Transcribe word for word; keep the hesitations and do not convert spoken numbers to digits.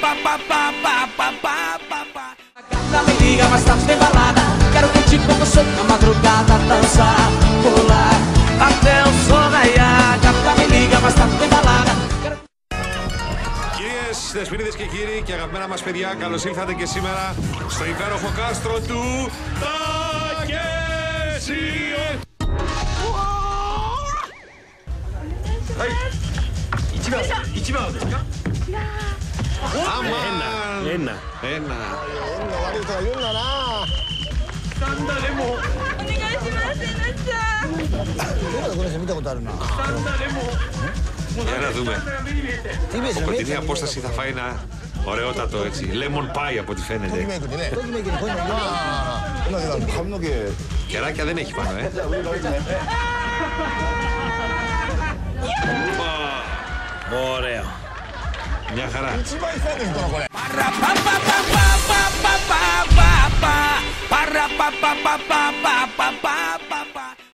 Gata me liga, mas tá bem balada. Quero curtir como eu sou na madrugada, dançar, pular até o sol raiar. Gata me liga, mas tá bem balada. Κυρίες, δεσποινίδες και κύριοι και αγαπημένα μας παιδιά, καλώς ήλθατε και σήμερα στο υπέροχο κάστρο του Τακέσιο. Άμα! Ένα. Ένα. 悪いとか言うんだな。 お願いします、えなちゃん。 どこでこの人見たことあるな。 Για να δούμε. Τι είπες, Από ρε, την έτσι, απόσταση θα φάει ένα ωραιότατο έτσι. Lemon pie από ό,τι ときめ φαίνεται. くね。ときめくね、こういうの。ああ。だけど髪の毛。 Κεράκια δεν έχει πάνω, ε. Ωραίο. Μια χαρά. 一番下の人のこれ。 Παραπαπαπαπαπαπαπα. Παραπαπαπαπαπαπαπα.